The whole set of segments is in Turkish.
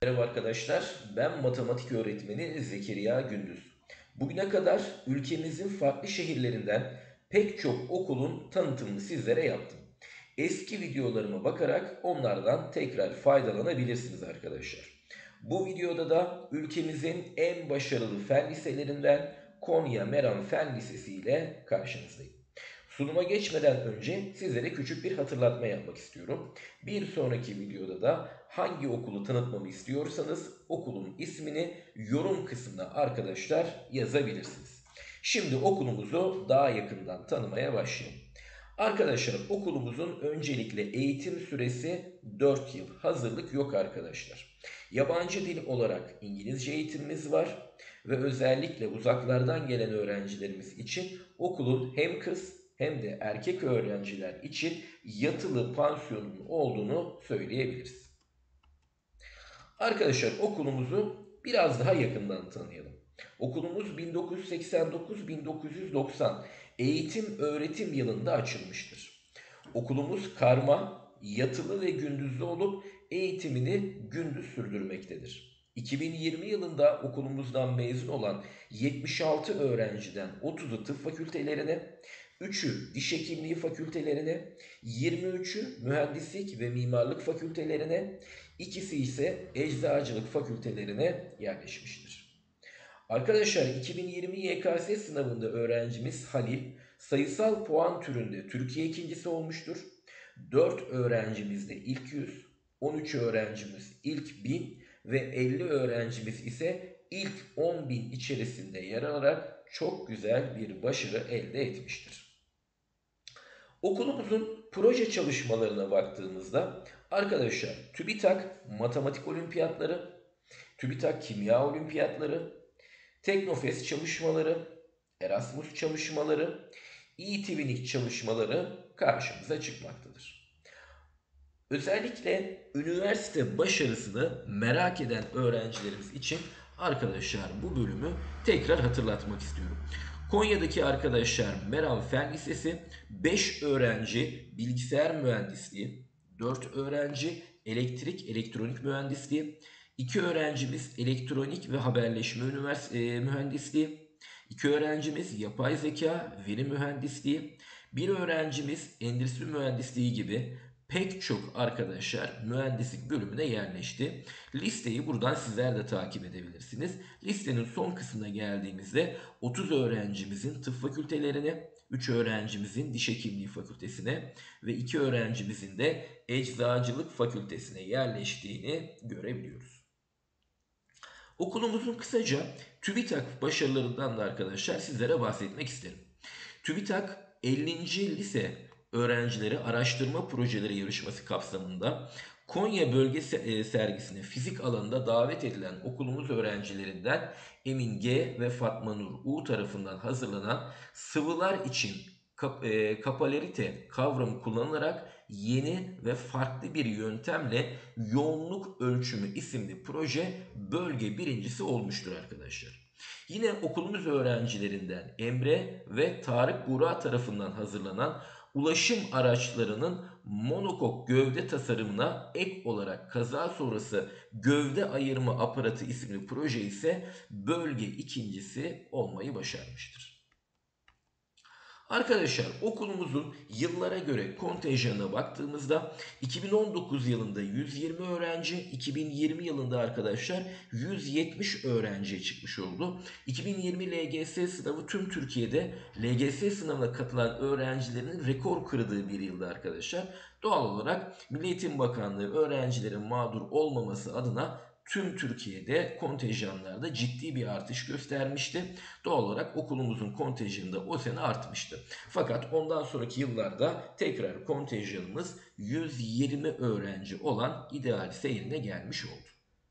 Merhaba arkadaşlar, ben matematik öğretmeni Zekeriya Gündüz. Bugüne kadar ülkemizin farklı şehirlerinden pek çok okulun tanıtımını sizlere yaptım. Eski videolarıma bakarak onlardan tekrar faydalanabilirsiniz arkadaşlar. Bu videoda da ülkemizin en başarılı fen liselerinden Konya Meram Fen Lisesi ile karşınızdayım. Sunuma geçmeden önce sizlere küçük bir hatırlatma yapmak istiyorum. Bir sonraki videoda da hangi okulu tanıtmamı istiyorsanız okulun ismini yorum kısmına arkadaşlar yazabilirsiniz. Şimdi okulumuzu daha yakından tanımaya başlayalım. Arkadaşlar okulumuzun öncelikle eğitim süresi 4 yıl. Hazırlık yok arkadaşlar. Yabancı dil olarak İngilizce eğitimimiz var ve özellikle uzaklardan gelen öğrencilerimiz için okulun hem kız hem de erkek öğrenciler için yatılı pansiyonun olduğunu söyleyebiliriz. Arkadaşlar okulumuzu biraz daha yakından tanıyalım. Okulumuz 1989-1990 eğitim öğretim yılında açılmıştır. Okulumuz karma, yatılı ve gündüzlü olup eğitimini gündüz sürdürmektedir. 2020 yılında okulumuzdan mezun olan 76 öğrenciden 30'u tıp fakültelerine, 3'ü diş hekimliği fakültelerine, 23'ü mühendislik ve mimarlık fakültelerine, ikisi ise eczacılık fakültelerine yerleşmiştir. Arkadaşlar 2020 YKS sınavında öğrencimiz Halil sayısal puan türünde Türkiye ikincisi olmuştur. 4 öğrencimiz de ilk 100, 13 öğrencimiz ilk 1000 ve 50 öğrencimiz ise ilk 10.000 içerisinde yer alarak çok güzel bir başarı elde etmiştir. Okulumuzun proje çalışmalarına baktığımızda arkadaşlar TÜBİTAK Matematik Olimpiyatları, TÜBİTAK Kimya Olimpiyatları, Teknofest çalışmaları, Erasmus çalışmaları, e-Twinning çalışmaları karşımıza çıkmaktadır. Özellikle üniversite başarısını merak eden öğrencilerimiz için arkadaşlar bu bölümü tekrar hatırlatmak istiyorum. Konya'daki arkadaşlar Meram Fen Lisesi 5 öğrenci bilgisayar mühendisliği, 4 öğrenci elektrik elektronik mühendisliği, 2 öğrencimiz elektronik ve haberleşme mühendisliği, 2 öğrencimiz yapay zeka veri mühendisliği, 1 öğrencimiz endüstri mühendisliği gibi pek çok arkadaşlar mühendislik bölümüne yerleşti. Listeyi buradan sizler de takip edebilirsiniz. Listenin son kısmına geldiğimizde 30 öğrencimizin tıp fakültelerine, 3 öğrencimizin diş hekimliği fakültesine ve 2 öğrencimizin de eczacılık fakültesine yerleştiğini görebiliyoruz. Okulumuzun kısaca TÜBİTAK başarılarından da arkadaşlar sizlere bahsetmek isterim. TÜBİTAK 50. lise öğrencileri araştırma projeleri yarışması kapsamında Konya bölge sergisine fizik alanında davet edilen okulumuz öğrencilerinden Emin G ve Fatma Nur U tarafından hazırlanan sıvılar için kapilarite kavramı kullanılarak yeni ve farklı bir yöntemle yoğunluk ölçümü isimli proje bölge birincisi olmuştur arkadaşlar. Yine okulumuz öğrencilerinden Emre ve Tarık Buğra tarafından hazırlanan ulaşım araçlarının monokok gövde tasarımına ek olarak kaza sonrası gövde ayırma aparatı isimli proje ise bölge ikincisi olmayı başarmıştır. Arkadaşlar okulumuzun yıllara göre kontenjanına baktığımızda 2019 yılında 120 öğrenci, 2020 yılında arkadaşlar 170 öğrenciye çıkmış oldu. 2020 LGS sınavı tüm Türkiye'de LGS sınavına katılan öğrencilerin rekor kırdığı bir yılda arkadaşlar. Doğal olarak Milli Eğitim Bakanlığı öğrencilerin mağdur olmaması adına tüm Türkiye'de kontenjanlarda ciddi bir artış göstermişti. Doğal olarak okulumuzun kontenjanı da o sene artmıştı. Fakat ondan sonraki yıllarda tekrar kontenjanımız 120 öğrenci olan ideal seyrine gelmiş oldu.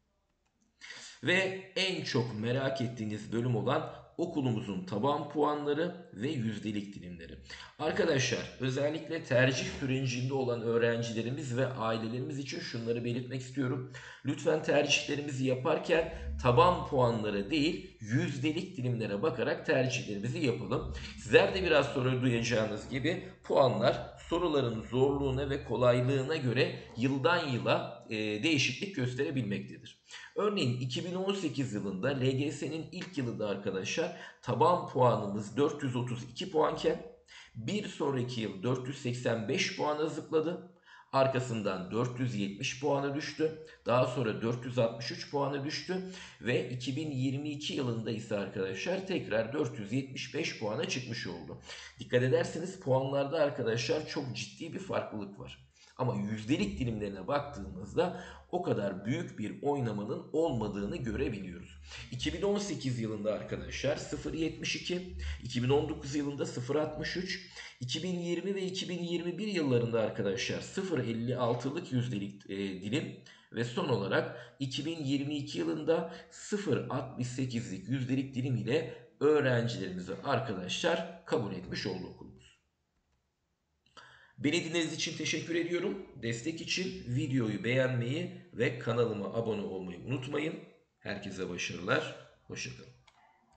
Ve en çok merak ettiğiniz bölüm olan okulumuzun taban puanları ve yüzdelik dilimleri. Arkadaşlar özellikle tercih sürecinde olan öğrencilerimiz ve ailelerimiz için şunları belirtmek istiyorum. Lütfen tercihlerimizi yaparken taban puanları değil yüzdelik dilimlere bakarak tercihlerimizi yapalım. Sizler de biraz sonra duyacağınız gibi puanlar soruların zorluğuna ve kolaylığına göre yıldan yıla değişiklik gösterebilmektedir. Örneğin 2018 yılında LGS'nin ilk yılında arkadaşlar taban puanımız 432 puanken bir sonraki yıl 485 puana zıpladı. Arkasından 470 puana düştü. Daha sonra 463 puana düştü. Ve 2022 yılında ise arkadaşlar tekrar 475 puana çıkmış oldu. Dikkat ederseniz puanlarda arkadaşlar çok ciddi bir farklılık var. Ama yüzdelik dilimlerine baktığımızda o kadar büyük bir oynamanın olmadığını görebiliyoruz. 2018 yılında arkadaşlar 0.72, 2019 yılında 0.63, 2020 ve 2021 yıllarında arkadaşlar 0.56'lık yüzdelik dilim ve son olarak 2022 yılında 0.68'lik yüzdelik dilim ile öğrencilerimizi arkadaşlar kabul etmiş oldu okulumuz. Beni dinlediğiniz için teşekkür ediyorum. Destek için videoyu beğenmeyi ve kanalıma abone olmayı unutmayın. Herkese başarılar. Hoşça kalın.